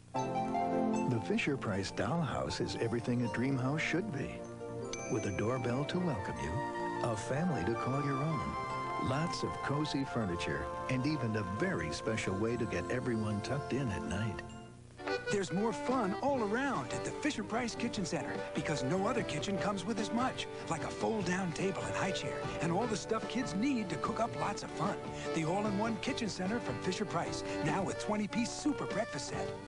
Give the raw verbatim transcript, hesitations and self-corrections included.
The Fisher-Price Dollhouse is everything a dream house should be. With a doorbell to welcome you, a family to call your own, lots of cozy furniture, and even a very special way to get everyone tucked in at night. There's more fun all around at the Fisher-Price Kitchen Center because no other kitchen comes with as much, like a fold-down table and high chair, and all the stuff kids need to cook up lots of fun. The all-in-one Kitchen Center from Fisher-Price, now with twenty-piece super breakfast set.